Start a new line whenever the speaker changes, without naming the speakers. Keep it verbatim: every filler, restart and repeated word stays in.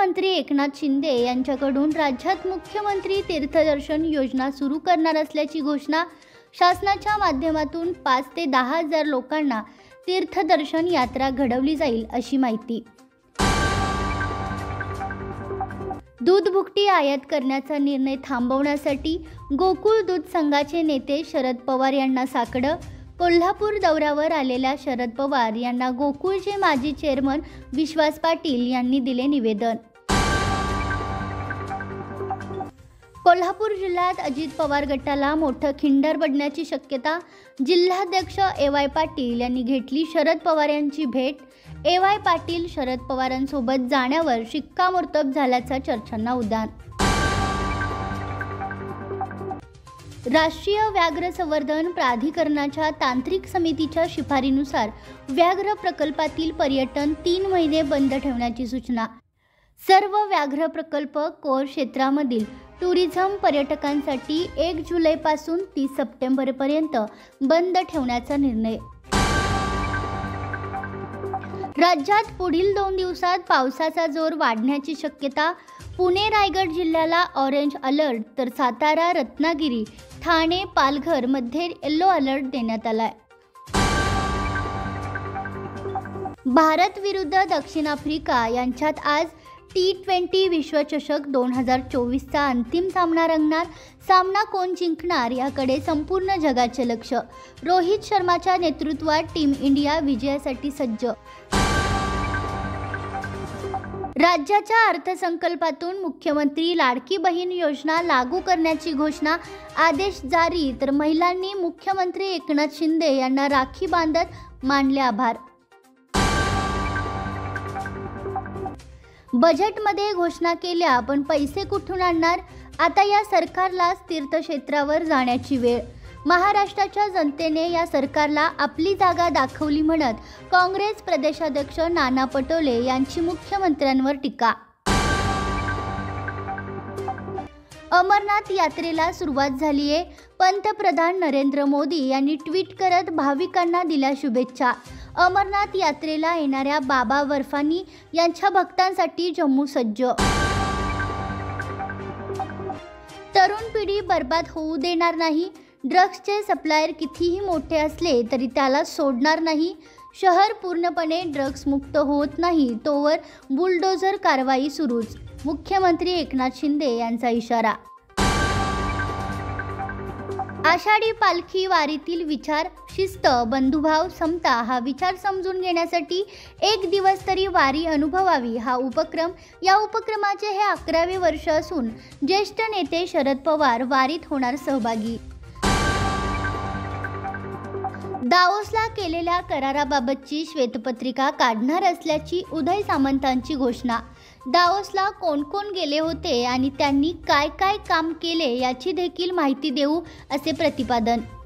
मुख्यमंत्री एकनाथ शिंदे यांच्याकडून राज्यात मुख्यमंत्री तीर्थदर्शन योजना सुरू करणार असल्याची घोषणा शासनाच्या माध्यमातून पाच ते दहा हजार लोकांना तीर्थदर्शन यात्रा घडवली जाईल अशी माहिती। दूध भुकटी आयात करण्याचा निर्णय थांबवण्यासाठी गोकुळ दूध संघाचे नेते शरद पवार यांना साकडं। कोल्हापूर दौऱ्यावर आलेल्या शरद पवार यांना गोकुळचे माजी चेअरमन विश्वास पाटील यांनी दिले निवेदन। कोल्हापूर जिल्ह्यात अजित पवार गटाला मोठं खिंडार पडण्याची शक्यता। जिल्हाध्यक्ष ए वाय पाटील यांनी घेतली शरद पवार यांची भेट। ए वाय पाटील शरद पवारांसोबत जाण्यावर शिक्कामोर्तब झाल्याचा चर्चांना उधाण। राष्ट्रीय व्याघ्र संवर्धन प्राधिकरणाच्या तांत्रिक समितीच्या शिफारशीनुसार व्याघ्र प्रकल्पातील पर्यटन तीन महिने बंद ठेवण्याची सूचना। सर्व व्याघ्र प्रकल्प कोर क्षेत्रामधील टुरिझम पर्यटकांसाठी एक जुलैपासून तीस सप्टेंबरपर्यंत बंद ठेवण्याचा निर्णय। राज्यात पुढील दोन दिवसात पावसाचा जोर वाढण्याची शक्यता। पुणे रायगड जिल्ह्याला ऑरेंज अलर्ट तर सातारा रत्नागिरी ठाणे पालघर मध्ये येलो अलर्ट देण्यात आलाय। भारत विरुद्ध दक्षिण आफ्रिका यांच्यात आज टी ट्वेंटी विश्वचषक दोन हजार चोवीसचा अंतिम सामना रंगणार। सामना कोण जिंकणार याकडे संपूर्ण जगाचे लक्ष। रोहित शर्माच्या नेतृत्वात टीम इंडिया विजयासाठी सज्ज। राज्याच्या अर्थसंकल्पातून मुख्यमंत्री लाडकी बहीण योजना लागू करण्याची घोषणा। आदेश जारी तर महिलांनी मुख्यमंत्री एकनाथ शिंदे यांना राखी बांधत मानले आभार। बजेटमध्ये घोषणा केल्या पण पैसे कुठून आणणार? आता या सरकारलाच तीर्थक्षेत्रावर जाण्याची वेळ। महाराष्ट्राच्या जनतेने या सरकारला आपली जागा दाखवली म्हणत काँग्रेस प्रदेशाध्यक्ष नाना पटोले यांची मुख्यमंत्र्यांवर टीका। अमरनाथ यात्रेला सुरुवात झाली आहे। पंतप्रधान नरेंद्र मोदी यांनी ट्विट करत भाविकांना दिल्या शुभेच्छा। अमरनाथ यात्रेला येणाऱ्या बाबा बर्फानी यांच्या भक्तांसाठी जम्मू सज्ज। तरुण पिढी बर्बाद होऊ देणार नाही। ड्रग्सचे सप्लायर कितीही मोठे असले तरी त्याला सोडणार नाही। शहर पूर्णपणे ड्रग्स मुक्त होत नाही तोवर बुलडोझर कारवाई सुरूच। मुख्यमंत्री एकनाथ शिंदे यांचा इशारा। आषाढी पालखी वारीतील विचार, शिस्त, बंधुभाव, समता हा विचार समजून घेण्यासाठी एक दिवस तरी वारी अनुभवावी हा उपक्रम। या उपक्रमाचे हे अकरावे वर्ष असून ज्येष्ठ नेते शरद पवार वारीत होणार सहभागी। दावोसला केलेल्या कराराबाबतची श्वेतपत्रिका काढणार असल्याची उदय सामंतांची घोषणा। दावोसला कोण कोण गेले होते आणि त्यांनी काय काय काम केले याची देखील माहिती देऊ असे प्रतिपादन।